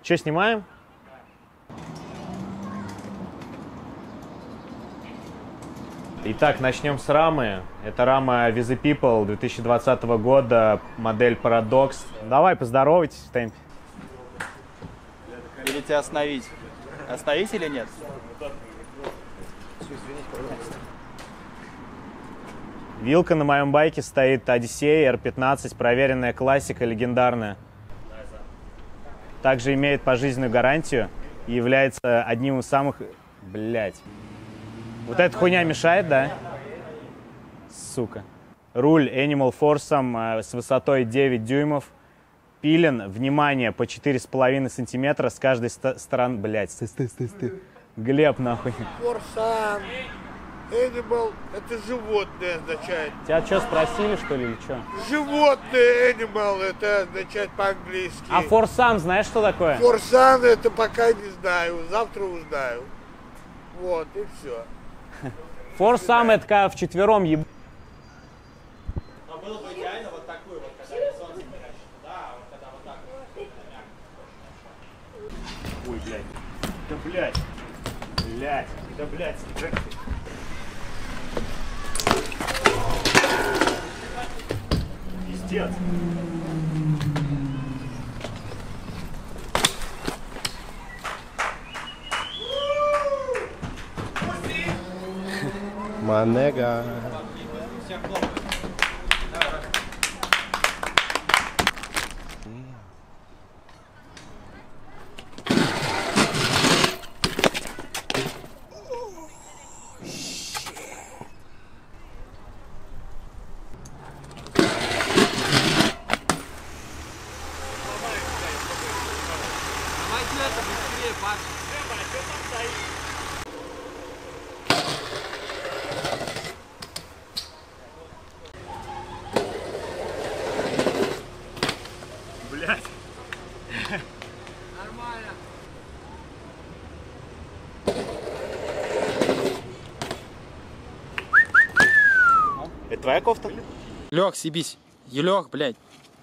Че, снимаем? Итак, начнем с рамы. Это рама With the People 2020 года, модель Paradox. Давай, поздоровайтесь в темпе. Или тебя остановить? Остановить или нет? Вилка на моем байке стоит Odyssey R15, проверенная классика, легендарная. Также имеет пожизненную гарантию и является одним из самых... Блять. Вот эта хуйня мешает, да? Сука. Руль Animal Force с высотой 9 дюймов. Пилен, внимание, по 4,5 сантиметра с каждой стороны. Блять, Глеб, нахуй. Forsan, Animal, это животное означает. Тебя что, спросили, что ли, или что? Животное, Animal, это означает по-английски. А Forsan, знаешь, что такое? Forsan, это пока не знаю, завтра узнаю. Вот, и все. Forsan, это когда вчетвером еб... Но было бы идеально вот такую вот, когда солнце горячее. Да, вот когда вот так вот. Ой, блядь. Да, блядь. Блядь. Да, блядь. Пиздец. Манега. Блядь. Нормально. Это твоя кофта? Лег, съебись. Елег, блядь.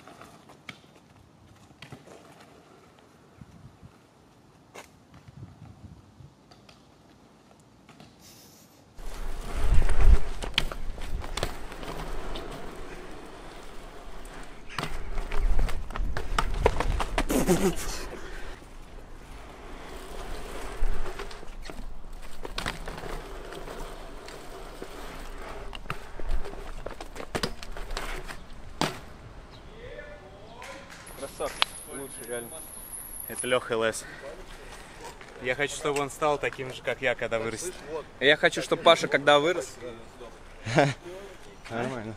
Красавчик, лучше реально. Это Леха ЛС. Я хочу, чтобы он стал таким же, как я, когда вырастет. Я хочу, чтобы Паша, когда вырос... Нормально.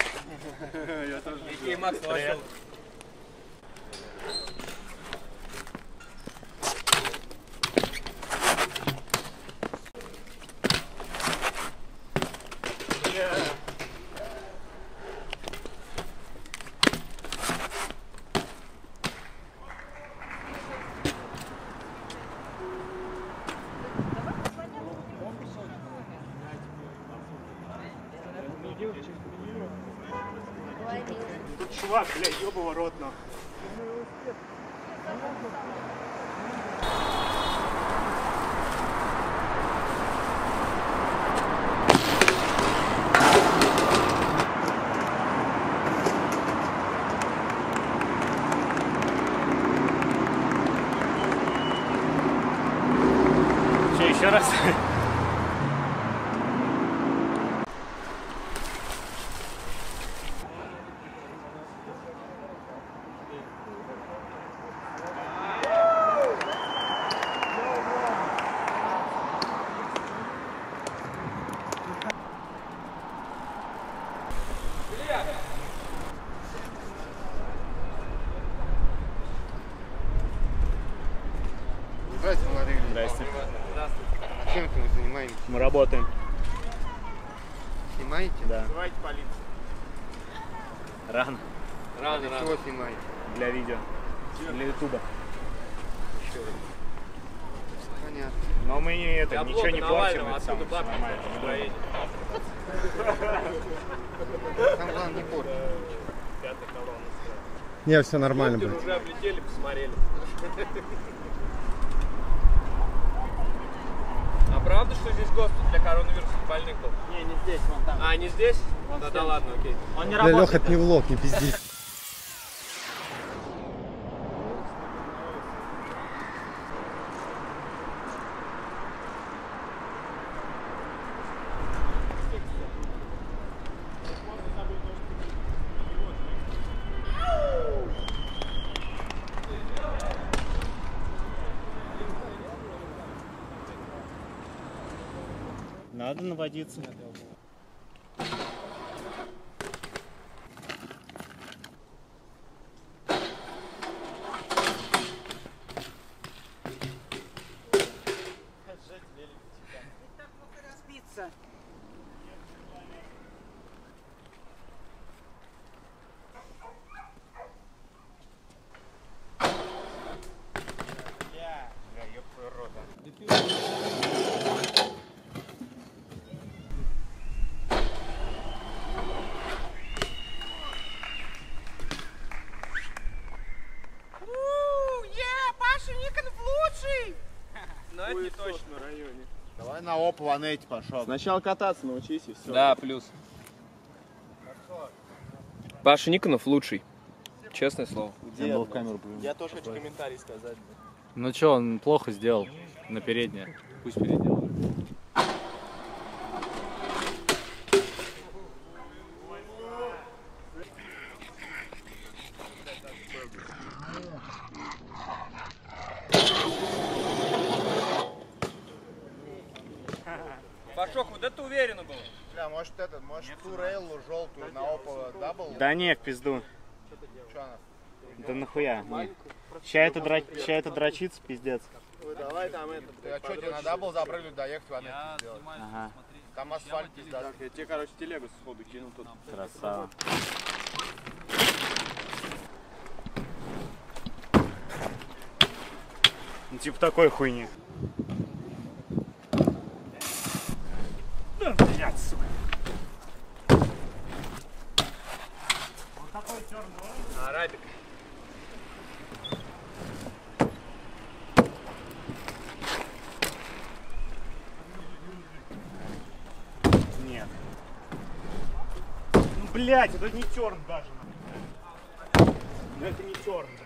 И Макс вошел. Тут чувак, блядь, ёбаного рот, нахуй. Че, еще раз? Здравствуйте, молодые люди. Здрасте. А чем вы занимаетесь? Мы работаем. Снимаете? Да. Вызывайте полицию. Рано. Для чего снимаете? Для видео. Для ютуба. Понятно. Но мы ничего не портим, это самое, всё нормально. Там главное не портить. Пятая колонна. Не, все нормально, блядь. Уже облетели, посмотрели. А правда, что здесь госпиталь для коронавирусных больных был? Не, не здесь, вон там. А, не здесь? Вон Да, в да стенке. ладно, окей. Он не Бля, работает. Леха, это не влог, не пизди. Надо наводиться. Разбиться. Паша Никонов лучший! Но это не точно в районе. Давай на оп, ванете пошел. Сначала кататься научись и все. Да, плюс. Паша Никонов лучший. Честное слово. Я тоже хочу комментарий сказать. Ну что, он плохо сделал на переднее. Пусть переделает. Пашок, вот это уверенно было. Бля, может ту рейлу желтую на опа дабл? Да не, в пизду. Че она? Да нахуя? Ща это дрочится, пиздец. Ой, давай там это. А что, тебе на дабл запрыгнуть, доехать, ванете сделать? Ага, Там асфальт пиздат. Я тебе, короче, телегу сходу кинул тут. красава. Ну типа такой хуйни. Да, блядь, сука. Арабик. Нет. Ну, блядь, это не терн даже. Ну, это не терн, да.